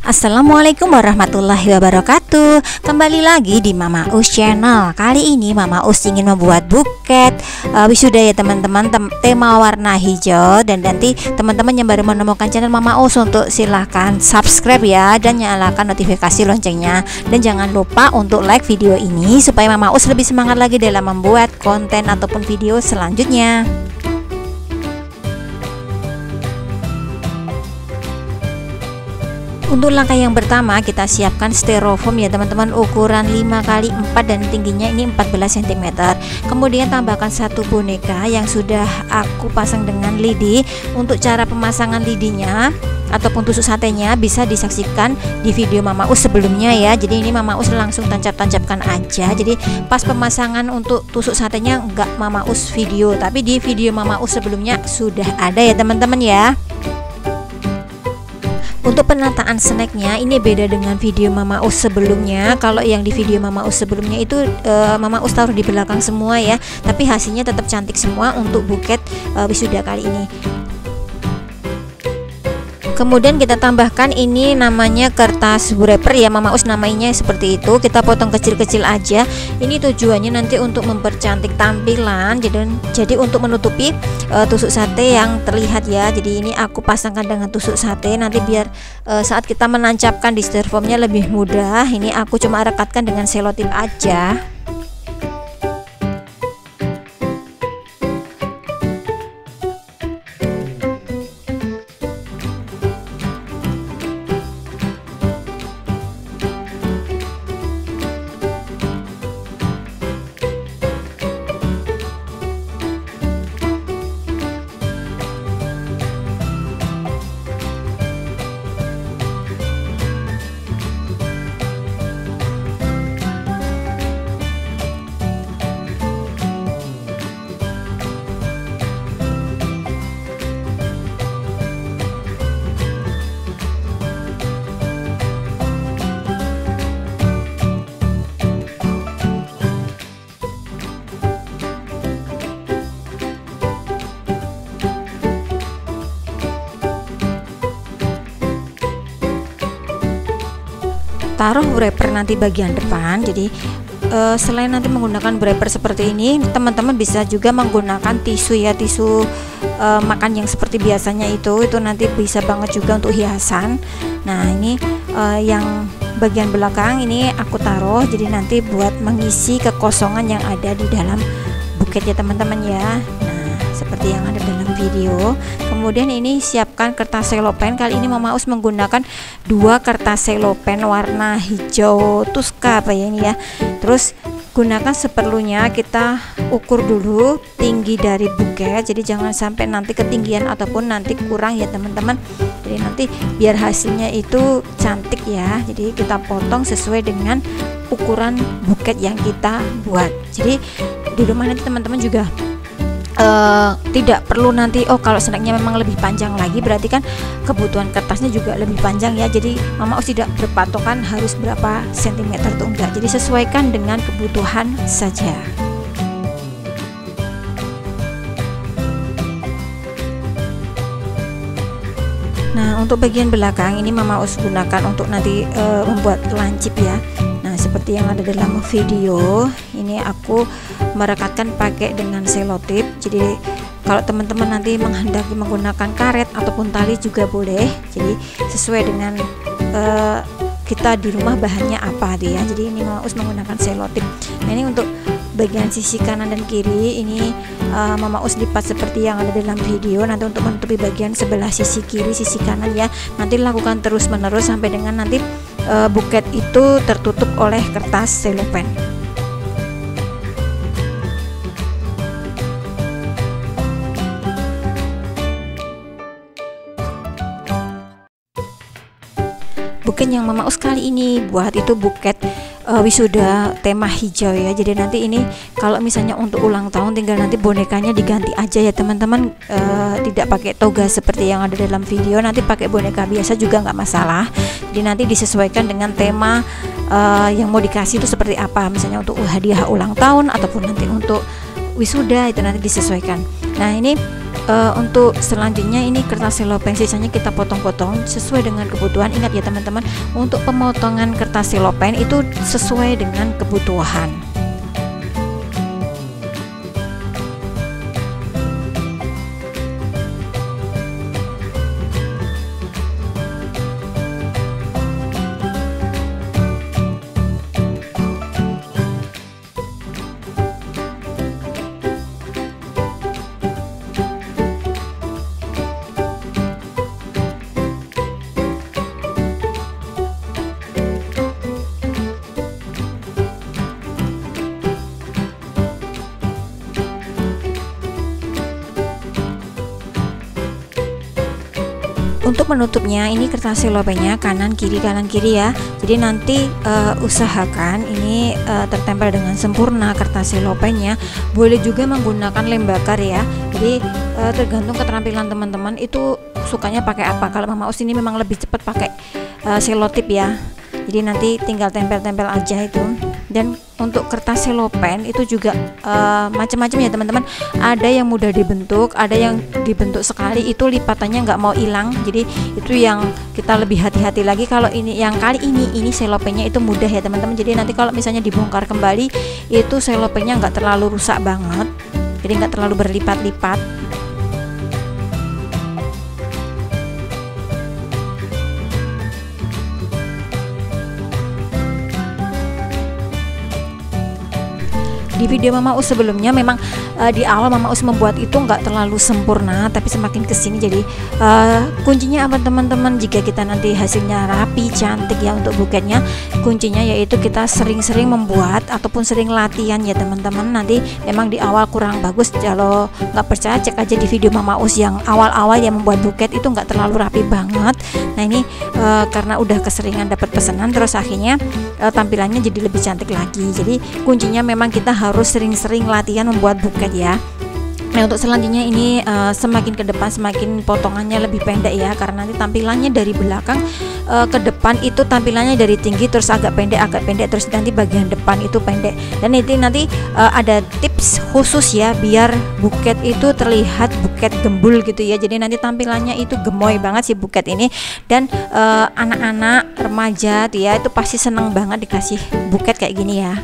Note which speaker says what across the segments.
Speaker 1: Assalamualaikum warahmatullahi wabarakatuh. Kembali lagi di Mama Us Channel. Kali ini Mama Us ingin membuat buket wisuda ya teman-teman, tema warna hijau. Dan nanti teman-teman yang baru menemukan channel Mama Us, untuk silahkan subscribe ya, dan nyalakan notifikasi loncengnya. Dan jangan lupa untuk like video ini supaya Mama Us lebih semangat lagi dalam membuat konten ataupun video selanjutnya. Untuk langkah yang pertama, kita siapkan styrofoam ya teman-teman, ukuran 5x4 dan tingginya ini 14 cm. Kemudian tambahkan satu boneka yang sudah aku pasang dengan lidi. Untuk cara pemasangan lidinya ataupun tusuk satenya bisa disaksikan di video Mama Us sebelumnya ya. Jadi ini Mama Us langsung tancap-tancapkan aja. Jadi pas pemasangan untuk tusuk satenya enggak Mama Us video, tapi di video Mama Us sebelumnya sudah ada ya teman-teman ya. Untuk penataan snacknya ini beda dengan video Mama Us sebelumnya. Kalau yang di video Mama Us sebelumnya itu Mama Us taruh di belakang semua ya, tapi hasilnya tetap cantik semua untuk buket wisuda kali ini. Kemudian kita tambahkan ini namanya kertas wrapper ya, Mama Us namainya seperti itu. Kita potong kecil-kecil aja. Ini tujuannya nanti untuk mempercantik tampilan. Jadi untuk menutupi tusuk sate yang terlihat ya. Jadi ini aku pasangkan dengan tusuk sate, nanti biar saat kita menancapkan di styrofoamnya lebih mudah. Ini aku cuma rekatkan dengan selotip aja. Taruh wrapper nanti bagian depan. Jadi selain nanti menggunakan wrapper seperti ini, teman-teman bisa juga menggunakan tisu ya, tisu makan yang seperti biasanya itu nanti bisa banget juga untuk hiasan. Nah ini yang bagian belakang ini aku taruh, jadi nanti buat mengisi kekosongan yang ada di dalam buket ya teman-teman ya. Seperti yang ada dalam video. Kemudian ini siapkan kertas selopen. Kali ini Mama Us menggunakan 2 kertas selopen warna hijau tuska apa ya ini ya. Terus gunakan seperlunya, kita ukur dulu tinggi dari buket. Jadi jangan sampai nanti ketinggian ataupun nanti kurang ya teman-teman. Jadi nanti biar hasilnya itu cantik ya. Jadi kita potong sesuai dengan ukuran buket yang kita buat. Jadi di rumah nanti teman-teman juga tidak perlu nanti kalau snacknya memang lebih panjang lagi, berarti kan kebutuhan kertasnya juga lebih panjang ya. Jadi Mama Us tidak berpatokan harus berapa sentimeter tuh enggak, jadi sesuaikan dengan kebutuhan saja. Nah untuk bagian belakang ini Mama Us gunakan untuk nanti membuat lancip ya. Nah seperti yang ada dalam video ini aku merekatkan pakai dengan selotip. Jadi kalau teman-teman nanti menghendaki menggunakan karet ataupun tali juga boleh. Jadi sesuai dengan kita di rumah bahannya apa dia. Jadi ini Mama Us menggunakan selotip. Nah ini untuk bagian sisi kanan dan kiri ini Mama Us lipat seperti yang ada dalam video. Nanti untuk menutupi bagian sebelah sisi kiri, sisi kanan ya. Nanti lakukan terus-menerus sampai dengan nanti buket itu tertutup oleh kertas selopen. Buket yang Mama Us kali ini buat itu buket wisuda tema hijau ya. Jadi nanti ini kalau misalnya untuk ulang tahun tinggal nanti bonekanya diganti aja ya teman-teman, tidak pakai toga seperti yang ada dalam video. Nanti pakai boneka biasa juga nggak masalah. Jadi nanti disesuaikan dengan tema yang mau dikasih itu seperti apa, misalnya untuk hadiah ulang tahun ataupun nanti untuk wisuda itu nanti disesuaikan. Nah ini untuk selanjutnya ini kertas selopen, sisanya kita potong-potong sesuai dengan kebutuhan. Ingat ya teman-teman, untuk pemotongan kertas selopen itu sesuai dengan kebutuhan. Untuk menutupnya ini kertas selopennya kanan kiri ya. Jadi nanti usahakan ini tertempel dengan sempurna kertas selopennya. Boleh juga menggunakan lem bakar ya. Jadi tergantung keterampilan teman-teman itu sukanya pakai apa. Kalau Mama Us ini memang lebih cepat pakai selotip ya. Jadi nanti tinggal tempel-tempel aja itu. Dan untuk kertas selopen itu juga macam-macam ya teman-teman. Ada yang mudah dibentuk, ada yang dibentuk sekali itu lipatannya nggak mau hilang. Jadi itu yang kita lebih hati-hati lagi. Kalau ini yang kali ini selopennya itu mudah ya teman-teman. Jadi nanti kalau misalnya dibongkar kembali itu selopennya nggak terlalu rusak banget. Jadi nggak terlalu berlipat-lipat. Di video Mama Us sebelumnya memang di awal Mama Us membuat itu nggak terlalu sempurna, tapi semakin kesini jadi kuncinya apa teman-teman, jika kita nanti hasilnya rapi cantik ya untuk buketnya, kuncinya yaitu kita sering-sering membuat ataupun sering latihan ya teman-teman. Nanti memang di awal kurang bagus, kalau nggak percaya cek aja di video Mama Us yang awal-awal yang membuat buket itu nggak terlalu rapi banget. Nah ini karena udah keseringan dapat pesanan terus akhirnya tampilannya jadi lebih cantik lagi. Jadi kuncinya memang kita harus sering-sering latihan membuat buket ya. Nah untuk selanjutnya ini semakin ke depan semakin potongannya lebih pendek ya, karena nanti tampilannya dari belakang ke depan itu tampilannya dari tinggi terus agak pendek terus nanti bagian depan itu pendek. Dan nanti ada tips khusus ya biar buket itu terlihat buket gembul gitu ya. Jadi nanti tampilannya itu gemoy banget si buket ini, dan anak-anak remaja tuh ya itu pasti seneng banget dikasih buket kayak gini ya.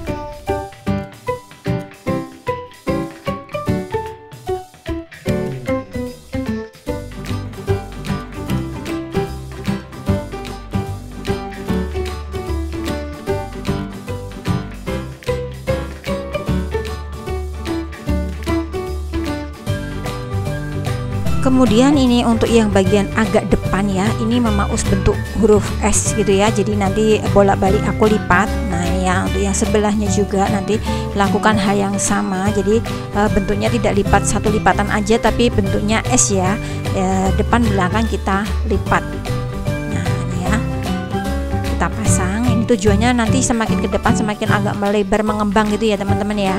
Speaker 1: Kemudian ini untuk yang bagian agak depan ya, ini Mama Us bentuk huruf S gitu ya. Jadi nanti bolak-balik aku lipat. Nah ya untuk yang sebelahnya juga nanti lakukan hal yang sama. Jadi bentuknya tidak lipat satu lipatan aja, tapi bentuknya S ya. Depan belakang kita lipat. Nah ini ya kita pasang. Ini tujuannya nanti semakin ke depan semakin agak melebar mengembang gitu ya teman-teman ya.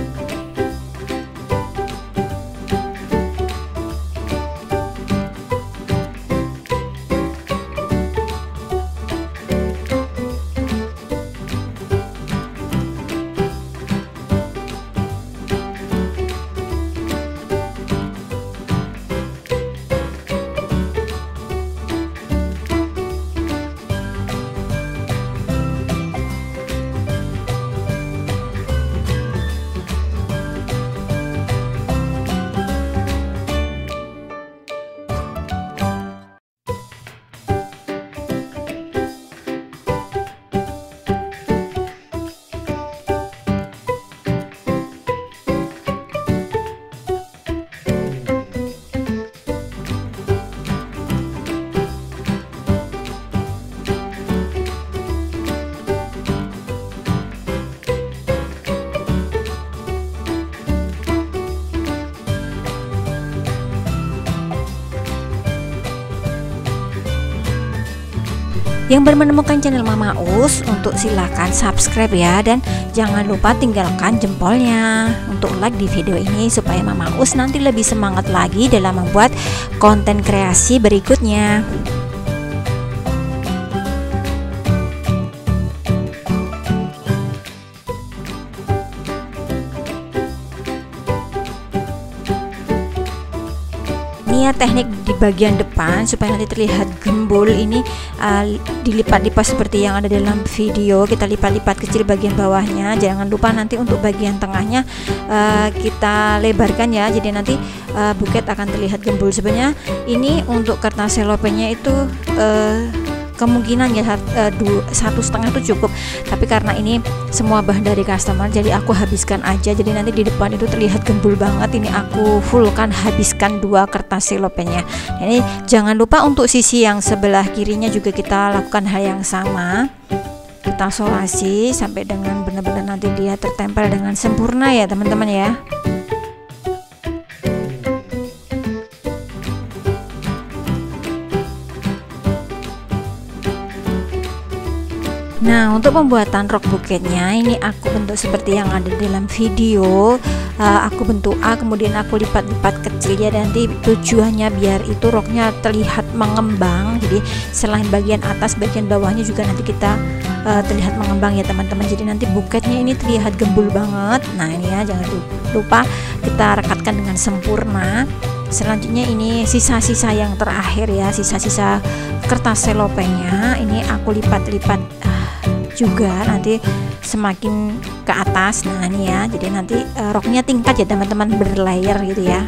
Speaker 1: Yang baru menemukan channel Mama Us, untuk silahkan subscribe ya, dan jangan lupa tinggalkan jempolnya untuk like di video ini supaya Mama Us nanti lebih semangat lagi dalam membuat konten kreasi berikutnya. teknik di bagian depan supaya nanti terlihat gembul ini, dilipat-lipat seperti yang ada dalam video. Kita lipat-lipat kecil bagian bawahnya, jangan lupa nanti untuk bagian tengahnya kita lebarkan ya, jadi nanti buket akan terlihat gembul. Sebenarnya ini untuk kertas selopennya itu kemungkinan ya 1,5 itu cukup, tapi karena ini semua bahan dari customer jadi aku habiskan aja, jadi nanti di depan itu terlihat gembul banget. Ini aku fullkan, habiskan 2 kertas selopennya. Ini jangan lupa untuk sisi yang sebelah kirinya juga kita lakukan hal yang sama, kita solasi sampai dengan benar-benar nanti dia tertempel dengan sempurna ya teman-teman ya. Nah, untuk pembuatan rok buketnya ini aku bentuk seperti yang ada dalam video. Aku bentuk A, kemudian aku lipat-lipat kecil ya, nanti tujuannya biar itu roknya terlihat mengembang. Jadi selain bagian atas, bagian bawahnya juga nanti kita terlihat mengembang ya teman-teman. Jadi nanti buketnya ini terlihat gembul banget. Nah ini ya, jangan lupa kita rekatkan dengan sempurna. Selanjutnya ini sisa-sisa yang terakhir ya, sisa-sisa kertas selopennya ini aku lipat-lipat juga nanti semakin ke atas. Nah ini ya, jadi nanti roknya tingkat ya teman-teman, berlayer gitu ya.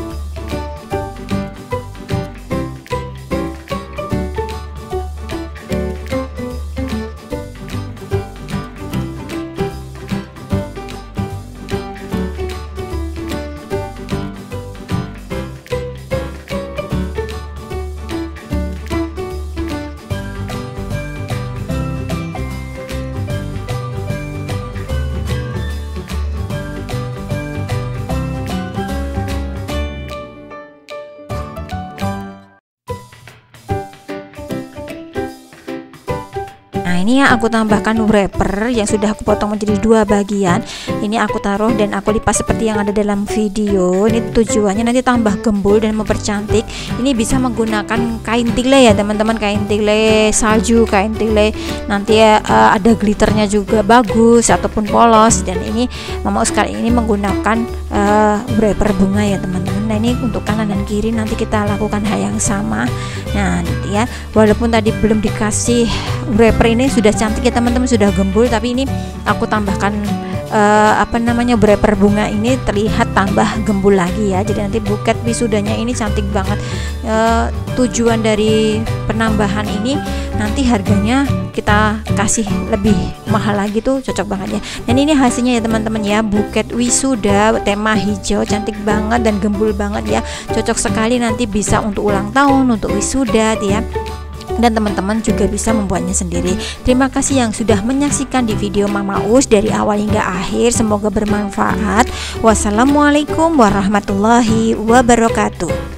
Speaker 1: Nah ini ya, aku tambahkan wrapper yang sudah aku potong menjadi 2 bagian. Ini aku taruh dan aku lipat seperti yang ada dalam video. Ini tujuannya nanti tambah gembul dan mempercantik. Ini bisa menggunakan kain tile ya teman-teman, kain tile salju, kain tile nanti ya, ada glitternya juga bagus ataupun polos. Dan ini mama sekali ini menggunakan wrapper bunga ya teman-teman. Nah ini untuk kanan dan kiri nanti kita lakukan hal yang sama. Nah nanti ya, walaupun tadi belum dikasih wrapper ini sudah cantik ya teman-teman, sudah gembul, tapi ini aku tambahkan wrapper bunga ini terlihat tambah gembul lagi ya. Jadi nanti buket wisudanya ini cantik banget. Tujuan dari penambahan ini nanti harganya kita kasih lebih mahal lagi tuh, cocok banget ya. Dan ini hasilnya ya teman-teman ya, buket wisuda tema hijau, cantik banget dan gembul banget ya. Cocok sekali nanti bisa untuk ulang tahun, untuk wisuda ya. Dan teman-teman juga bisa membuatnya sendiri. Terima kasih yang sudah menyaksikan di video Mama Us dari awal hingga akhir, semoga bermanfaat. Wassalamualaikum warahmatullahi wabarakatuh.